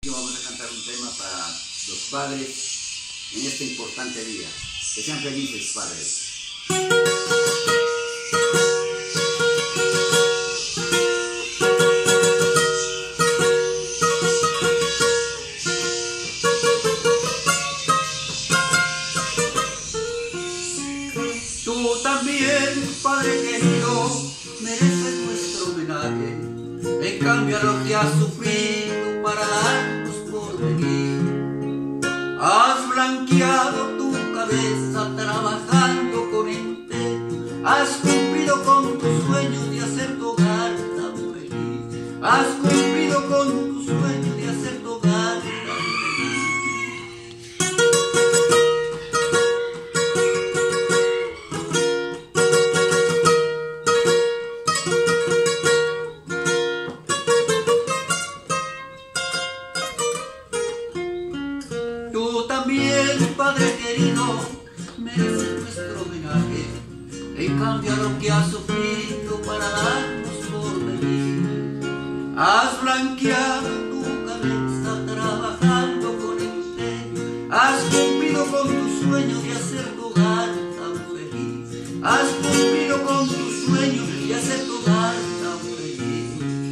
aquí vamos a cantar un tema para los padres en este importante día. Que sean felices, padres. Tú también, Padre querido, mereces nuestro homenaje. En cambio a lo que has sufrido para darnos porvenir. Has blanqueado tu cabeza trabajando con empeño. Has cumplido con tus sueños de hacer tu hogar tan feliz. Has cumplido con tus sueños de hacer tu hogar tan feliz. Tú también, Padre querido, mereces nuestro homenaje. En cambio a lo que has sufrido para darnos porvenir. Has blanqueado tu cabeza trabajando con empeño. Has cumplido con tus sueños de hacer tu hogar tan feliz. Has cumplido con tus sueños de hacer tu hogar tan feliz.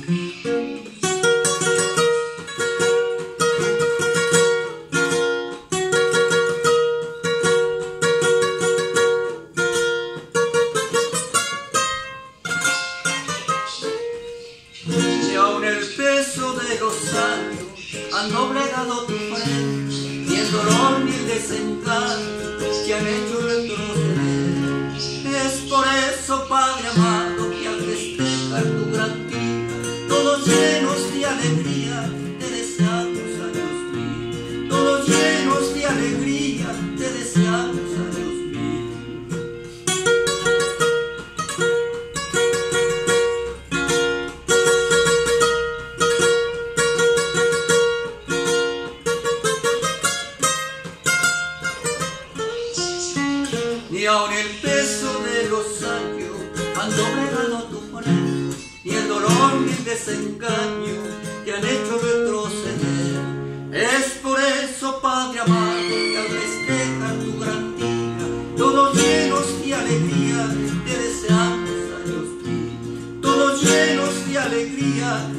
Y aún el peso de los años han doblegado tu frente, y el dolor ni el desencanto que han hecho retroceder. Es por eso, Padre amado, que al festejar tu gran día, todos llenos de alegría, te deseamos años mil. Todos llenos de alegría, te deseamos años mil. Ni aun el peso de los años han doblegado tu frente, ni el dolor ni el desengaño te han hecho retroceder. Es por eso, Padre amado, que al festejar tu gran día, todos llenos de alegría, te deseamos años mil. Todos llenos de alegría,